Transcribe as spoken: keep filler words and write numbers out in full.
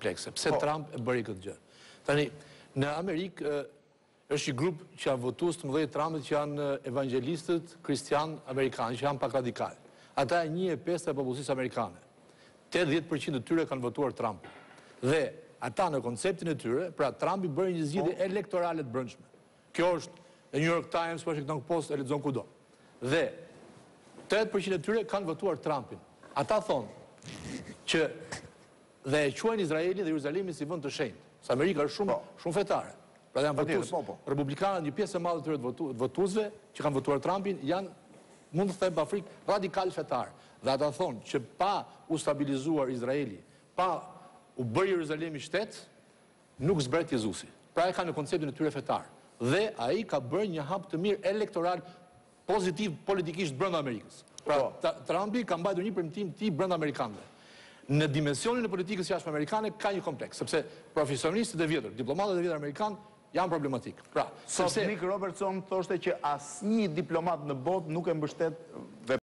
komplekse. Pse Trump e bëri këtë gjë? Tani, në Amerikë është një grup që janë votues të mëdhenj Trumpit që janë evangelistët kristian amerikanë, që janë pak radikal. Ata e një e pesë e popullsisë amerikane. tetëdhjetë përqind të tyre kanë votuar Trumpin. Dhe ata në konceptin e tyre, pra Trumpi bëri një zgjidhje elektorale të brendshme. Kjo është e New York Times, Washington Post, e lexon kudo. Dhe tetëdhjetë përqind e tyre kanë votuar Trumpin. Ata thonë që dhe e quajnë Izraelin dhe Jeruzalemin si vend të shenjtë. Sa Amerika është shumë shumë fetare. Pra janë votues republikanët, një pjesë e madhe të tyre të votuesve që kanë votuar Trumpin janë, mund të them Afrikë, radikal fetar. Dhe ata thonë që pa u stabilizuar Izraeli, pa u bërë Jeruzalemi shtet, nuk zbret Jezusi. Pra e ka në konceptin e tyre fetar. Dhe ai ka bërë një hap të mirë elektoral pozitiv politikisht brenda Amerikës. Pra Trumpi ka mbajtur një premtim të tij brenda amerikanëve. Në dimensionin e politikës jashtëm amerikane ka një kompleks, sepse profesionistët e vjetër, diplomatët e vjetër amerikanë janë problematik. Pra, sepse Nick Robertson thoshte që asnjë diplomat në botë nuk e mbështet